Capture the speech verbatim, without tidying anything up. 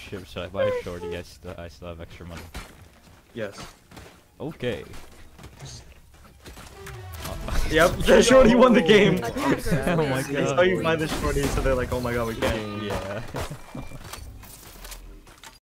ship, should I buy a shorty? I still, I still have extra money. Yes. Okay. Yep, the shorty won the game. Attacker Oh my wins. god. That's how you buy the shorty, so they're like, oh my god, we can't. Yeah.